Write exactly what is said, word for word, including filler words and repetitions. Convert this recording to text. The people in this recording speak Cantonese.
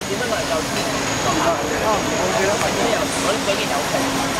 點樣能夠做到？哦，我記得係。咁又我俾件有皮。